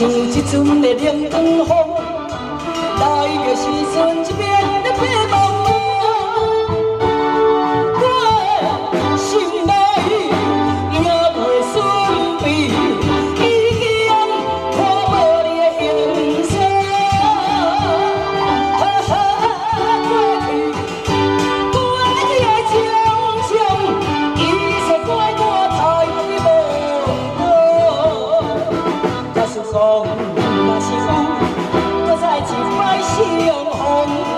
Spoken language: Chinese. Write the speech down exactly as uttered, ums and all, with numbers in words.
像一阵的冷风，来的时阵一面的白茫茫，我心内也袂顺便，已经看无你的形色，哈哈，过去过去的情伤，伊说怪我太无果。假使讲若是有，搁再一摆相逢。